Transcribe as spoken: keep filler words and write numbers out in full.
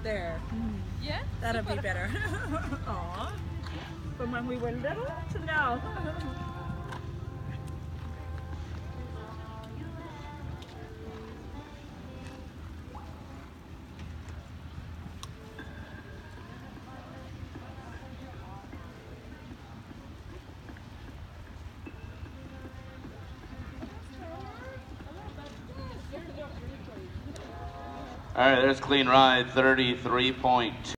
there. Yeah? That'll be better. Aw. From when we were little to now. All right, there's clean ride, thirty-three point two.